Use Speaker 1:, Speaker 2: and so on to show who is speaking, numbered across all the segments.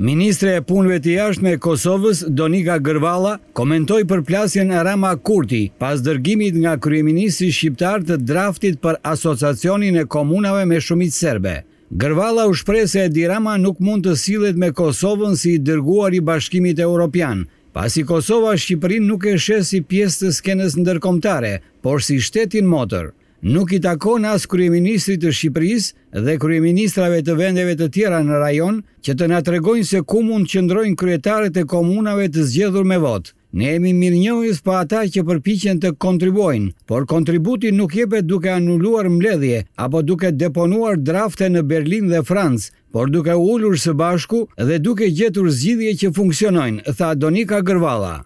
Speaker 1: Ministre e punëve të jashtme e Kosovës, Donika Gërvalla, komentoi përplasjen e Rama Kurti pas dërgimit nga kryeministri shqiptar të draftit për asociacionin e komunave me shumicë serbe. Gërvalla u shpreh se Edi Rama nuk mund të sillet me Kosovën si i dërguar i Bashkimit Evropian, pasi Kosova Shqipërinë nuk e sheh si pjesë të skenës ndërkombëtare, por si shtetin motor. Nuk i takon as kryeministrit të Shqipërisë dhe kryeministrave të vendeve të tjera në rajon që të na tregojnë se ku mund qëndrojnë kryetarët e komunave të zgjedhur me votë. Ne jemi mirënjohës pa ata që përpiqen të kontribuojnë, por kontributi nuk jepet duke anuluar mbledhje apo duke deponuar drafte në Berlin dhe Francë, por duke ulur së bashku dhe duke gjetur zgjidhje që funksionojnë, tha Donika Gërvalla.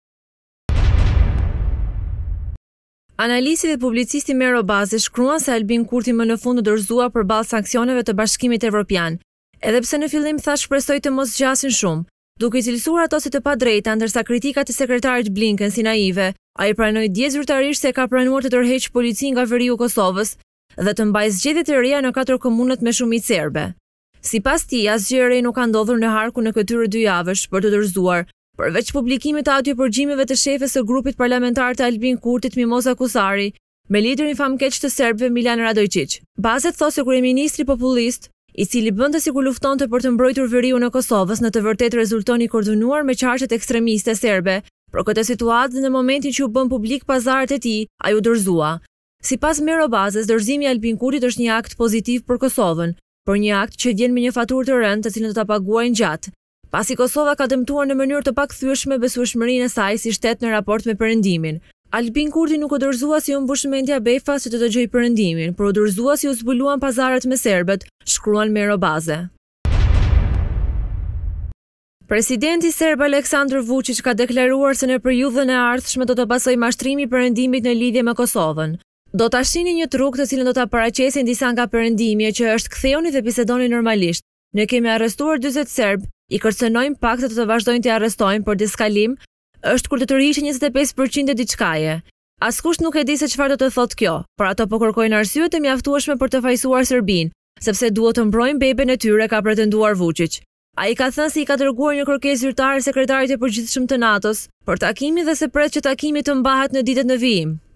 Speaker 2: Analisti dhe publicisti Mero Bazi shkruan se Albin Kurti më në fund u dorëzua përballë sanksioneve të Bashkimit Evropian, edhe pse në fillim thash shpresoj të mos zgjasin shumë, duke i cilësuar ato si të padrejta, ndërsa kritikat e sekretarit Blinken si naive, ai pranoi dje zyrtarisht se ka planuar të tërheqë policinë nga veriu Kosovës dhe të mbajë zgjedhje të reja në 4 komunat me shumicë serbe. Sipas tij, asgjë e re nuk ka ndodhur në harku në këtyre 2 javësh për të dorëzuar, përveç publikimit të audiopërgjimeve të shefes së grupit parlamentar të Albin Kurtit Mimoza Kusari, me liderin famkeq të serbëve Milan Radojčić. Bazet thosë se kryeministri populist, i cili bënte sikur luftonte për të mbrojtur veriun e Kosovës, në të vërtetë rezulton i koordinuar me qarqet ekstremiste serbe, por këtë situatë në momentin që u bën publik pazarët e tij, ai u dorëzua. Sipas Mero Bazës, dorëzimi i Albin Kurtit është një akt pozitiv për Kosovën, por një akt që vjen me një faturë të rëndë të cilën do ta paguajnë gjatë, pasi Kosova ka dëmtuar në mënyrë të pakthyeshme besueshmërinë e saj si shtet në raport me Perëndimin. Albin Kurti nuk u dorëzua si u mbushmendja Befa se të dëgjoj Perëndimin, por u dorëzua si u zbuluan pazarët me serbët, shkruan Mero Baze. Presidenti serb Aleksandar Vučić ka deklaruar se në periudhën e ardhshme do të pasojë mashtrimi i Perëndimit në lidhje me Kosovën. Do ta shihni një truk të cilën do ta paraqesin disa nga perëndimjet që është ktheuni dhe bisedoni normalisht. Ne kemi arrestuar 40 serb, i kërcënojmë pak se të vazhdojnë të arrestojnë, por diskalim është kur të tërhiqet 25% e diçkaje. Askush nuk e di se çfarë do të thotë kjo, por ato po kërkojnë arsye të mjaftueshme për të fajsuar Serbinë, sepse duhet të mbrojnë beben e tyre, ka pretenduar Vučić. Ai ka thënë se i ka dërguar një kërkesë zyrtare sekretarit të përgjithshëm të NATO-s për takimin dhe se pret që takimi të mbahet në ditët në vijim.